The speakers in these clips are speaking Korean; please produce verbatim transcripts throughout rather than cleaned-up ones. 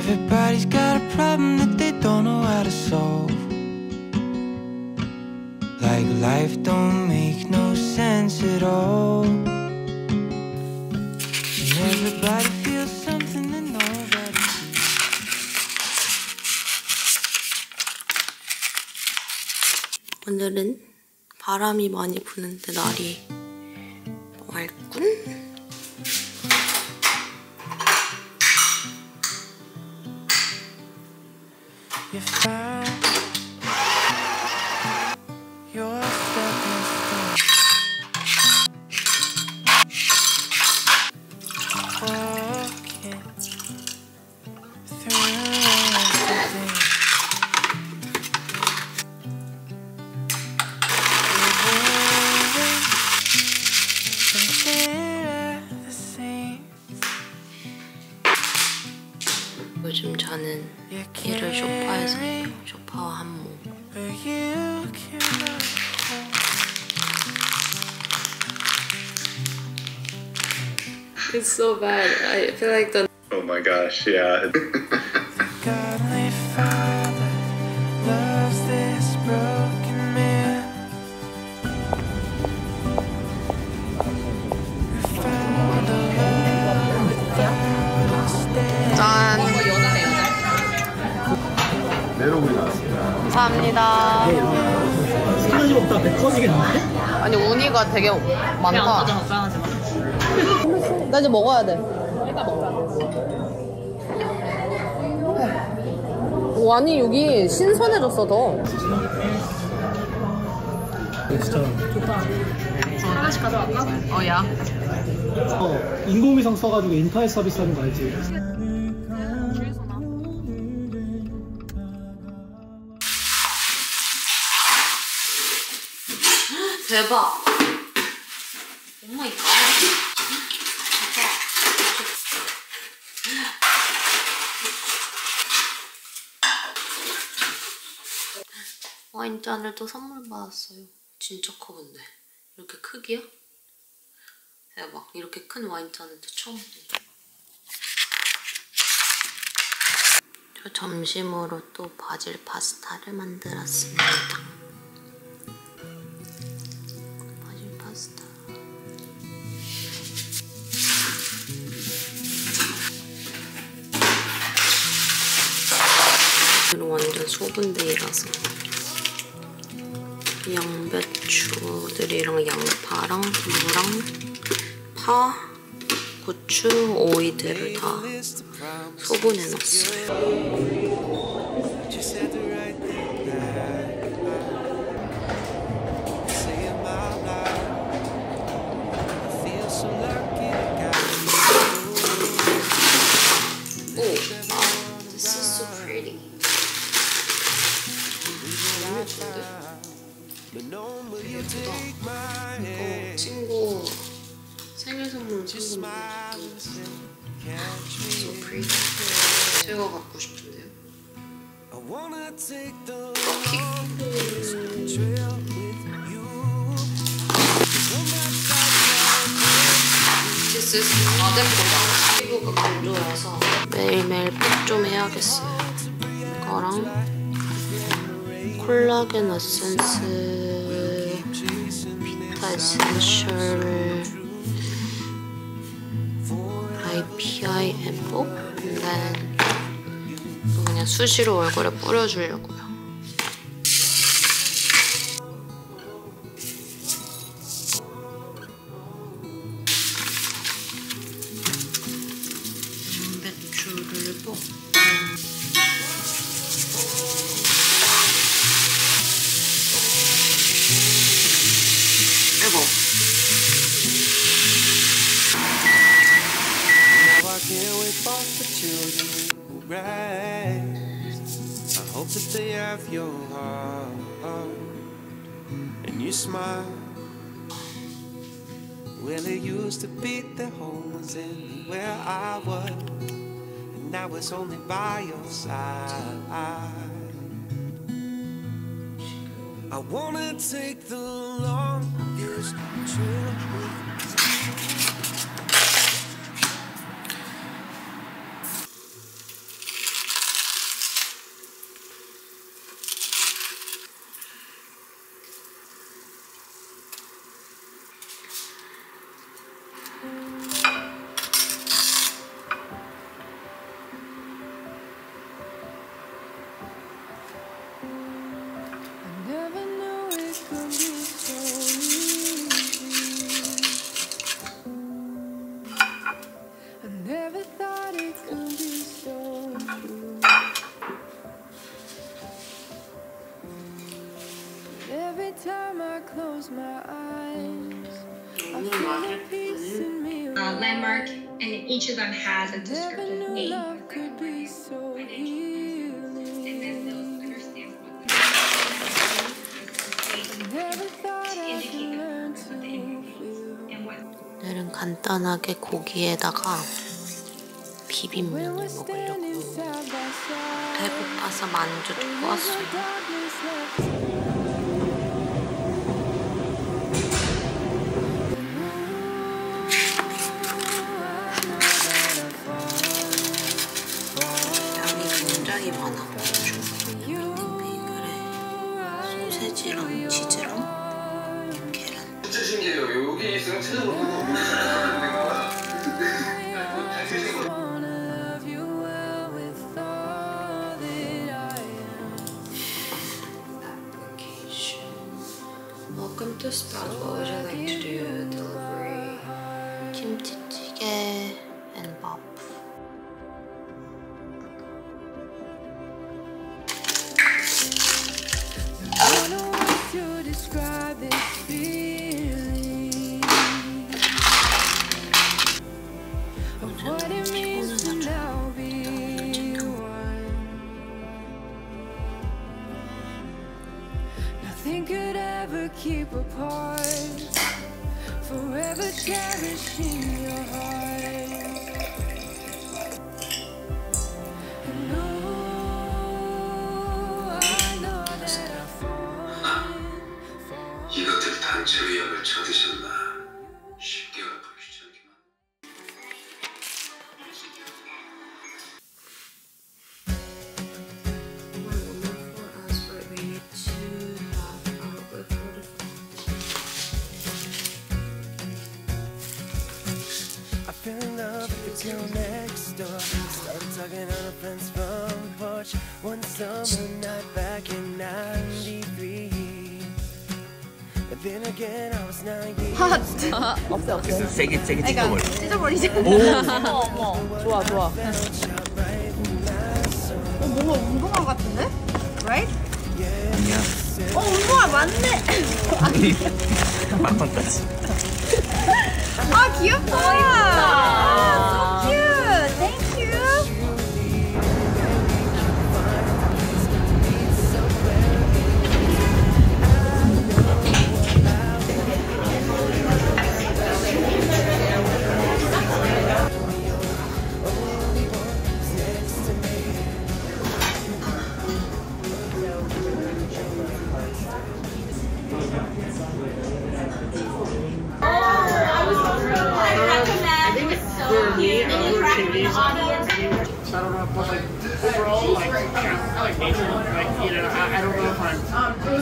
Everybody's got a problem that they don't know how to solve. Like life don't make no sense at all. And everybody feels something that nobody sees. 오늘은 바람이 많이 부는데 날이 맑군? You found your stepping stone. Walking through everything. 요즘 저는 일을 소파에서 해요. 소파와 한몸. It's so bad. I feel like the Oh my gosh, yeah. Godly Father loves this broken man. We found a love without a stand. 짠. 메론이 나왔습니다. 감사합니다. 세 가지 먹다 배 터지겠는데? 아니 우니가 되게 많다. 나 이제 먹어야 돼. 일단 먹자. 아니 여기 신선해졌어 더. 진짜 좋다. 하나씩 가져갈까? 어 야. 어, 인공위성 써가지고 인터넷 서비스 하는 거 알지? 대박. 오마이갓. 와인잔을 또 선물 받았어요. 진짜 커 근데. 이렇게 크기야? 대박. 이렇게 큰 와인잔은 또 처음 봐요. 저 점심으로 또 바질 파스타를 만들었습니다. 바질 파스타. 이거 완전 소분데이라서 양배추들이랑 양파랑 무랑 파, 고추, 오이들을 다 소분해놨어요. 예쁘다. 이거 친구 생일 선물로 샀는데 So pretty. 제가 갖고 싶은데요. 럭키? This is 아데코다. 피부가 건조해서 매일매일 팩 좀 해야겠어요. 이거랑 콜라겐 에센스 비타 에센셜 아이피아이엠오 근데 그냥 수시로 얼굴에 뿌려주려고요. 양배추를 볶고 이거 Can't wait for the children to rise. I hope that they have your heart and you smile. Well, it used to be the home was in where I was, and now it's only by your side. I wanna take the longest trip with you. landmark, and each of them has a descriptive name. And then they'll understand what the to indicate the purpose of the ingredients and what. 오늘은 간단하게 고기에다가 비빔면을 먹으려고 배고파서 만두 두고 왔어요. 양이 굉장히 많아. 베이글에 소세지랑 치즈랑 계란. 진짜 신기해요. 여기 있으면 찾아볼 거 없는 거야. Welcome to Sprouts. What would you like to do? Delivery, 김치찌개, and bop. Nothing could ever keep apart. Forever cherishing your heart. And oh, I know that I've fallen. 이것들 단체 의학을 쳐드셨나? 쉽게 갚으시지 않기만. Fell in love with the girl next door. Started talking on a friend's front porch one summer night back in ninety-three. But then again, I was nine years 없어 없어. 세게 세게 찢어버려. 찢어버리지. 어머 어머. 좋아 좋아. 어 뭔가 운동화 같은데? Right? 아니야. 어 운동화 맞네. 빵빵까지. 아 귀엽다. 아, so cute. Thank you. I don't know, but like overall, like, yeah, I like nature, like, you know, I, I don't know if I'm.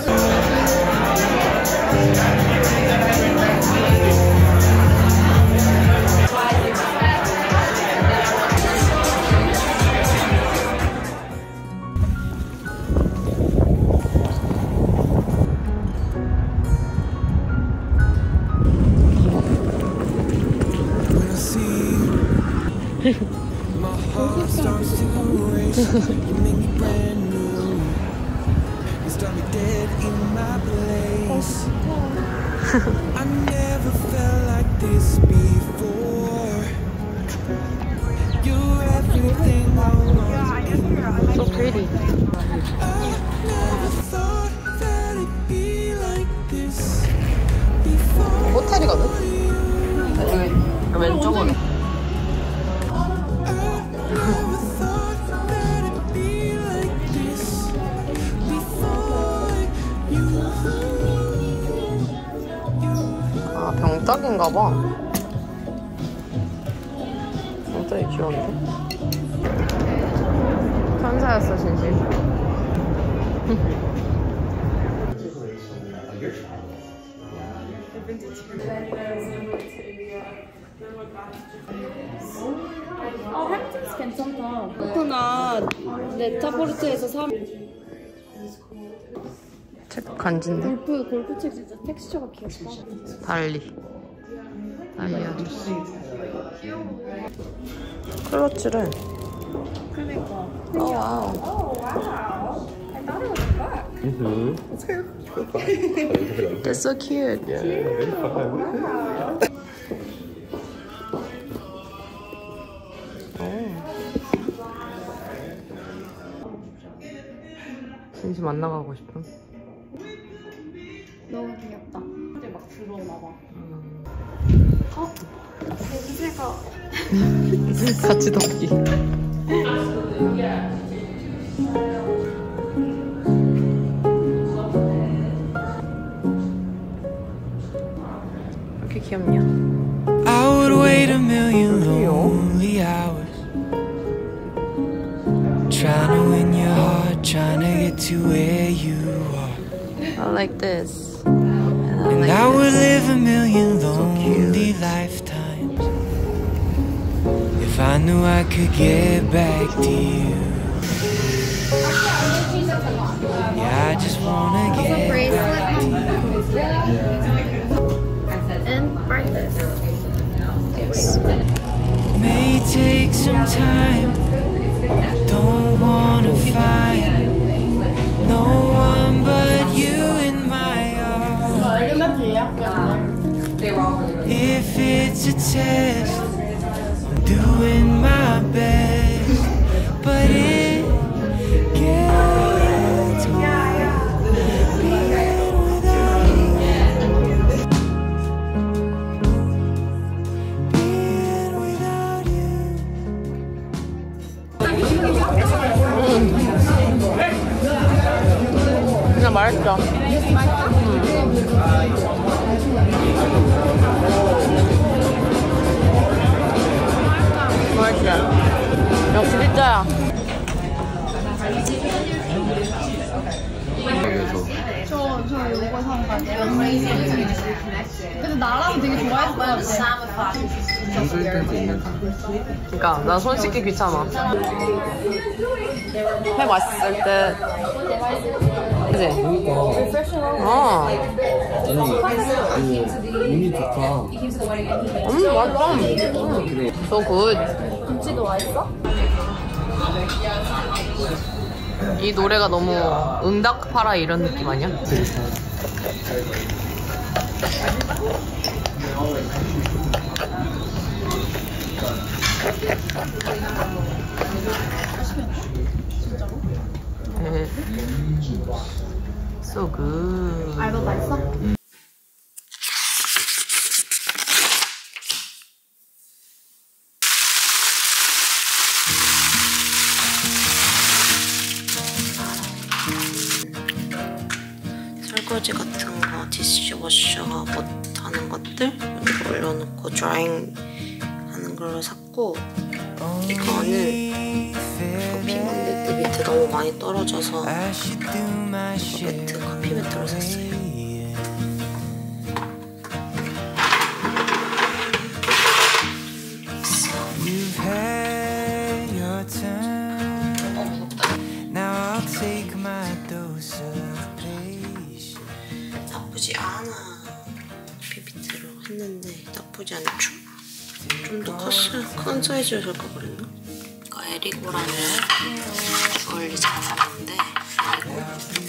my heart starts to race. You make me brand new. You start me dead in my place. I never felt like this before. You're everything I want. So pretty. I never thought that it'd be like this before. 호텔이거든? 여기 왼쪽으로. 아, 병떡인가 봐. 병떡이 귀여운데? 천사였어, 진심. 아, 햄찌스 괜찮다. 그렇구나. 네타포르트에서 사. 책 간지인데? 골프, 골프책 진짜 텍스처가 귀엽다. 달리. 달리 아저씨. 클러치를. 그러니까. 오, 와우. 오, 와우. I thought it was a book. Mm-hmm. It's her. That's so cute. Yeah, very fun. Wow. 진심 안 나가고 싶음. 너무 귀엽다. 이제 막 들어오나 봐. 음. 어? 냄새가. 같이 덮기. 이렇게 귀엽냐? I would wait a million lonely hours, trying to win your heart, trying to get to where you are. I like this. And I, like I would this. live a million lonely so lifetimes if I knew I could get back to you. Yeah, I just wanna get back to you. And breakfast. Yes. May take some time. Don't wanna find no one but you in my arms. If it's a test, I'm doing my best, but it gets hard being without you. Being without you. 진짜 맛있다. 음. 맛있어. 역시 피자야. 저, 저 요거 산 거예요. 근데 나랑 되게 좋아했어요. 그니까 나 손 씻기 귀찮아. 회 맛있을 때. 그치? 어. 몸이 좋다. 음, 맛있어. 음. So good. 김치도 맛있어? 이 노래가 너무 응답하라 이런 느낌 아니야? So good. 알바 맛있어? 음. 설거지 같은 거, 디시워셔 못하는 것들 여기 올려놓고 드라잉 하는 걸로 샀고, 이거는 커피 만들 때 밑에 너무 많이 떨어져서 이거 매트, 커피 매트로 샀어요. 나쁘지 않아. 비비트로 했는데 나쁘지 않죠? 좀 더 컸어요. 큰 사이즈로 살까 그랬나? 이거 에리고라는 주얼리 장사인데 그리고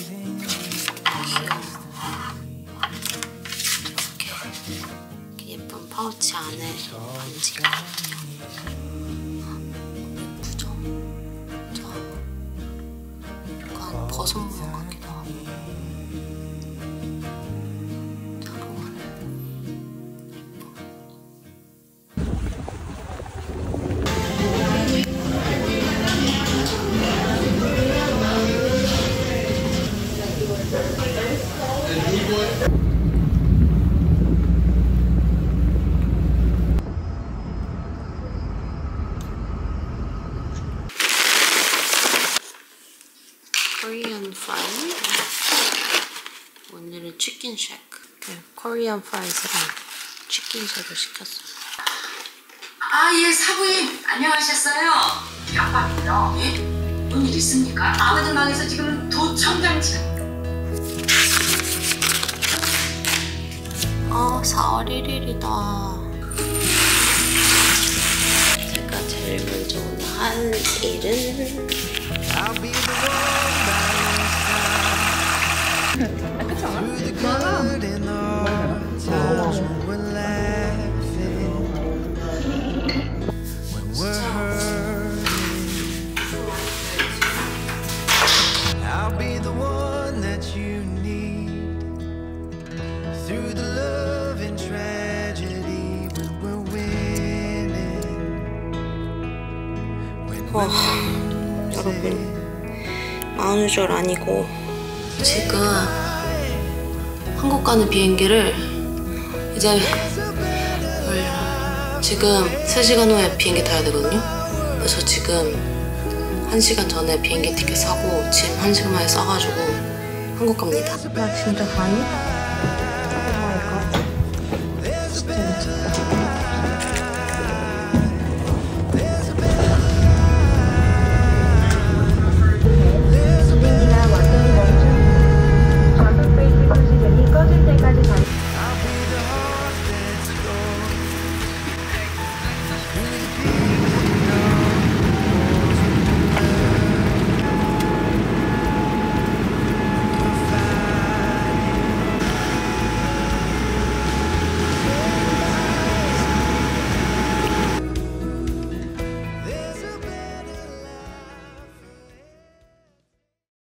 이렇게 예쁜 파우치 안에 반지가 예쁘죠? 저 약간 버섯 모양 같기도 하고. 코리안 프라이. 오늘은 치킨 쉑. 네, 코리안 프라이즈랑 치킨 쉑을 시켰어요. 아, 예, 사부인 안녕하셨어요. 양반입니다. 예? 뭔 일 있습니까? 아버지 방에서 지금 도청장치가. 아, 사월 일일이다. 제가 제일 먼저 오늘 한 일은 그렇지 않아? 많아. I'll be the one. 여러분 마흔줄 아니고 지금 한국 가는 비행기를 이제 지금 세 시간 후에 비행기 타야 되거든요. 그래서 지금 한 시간 전에 비행기 티켓 사고 짐 한 시간 만에 싸가지고 한국 갑니다. 나 진짜 가니? 오 마이 갓. 진짜 미쳤다.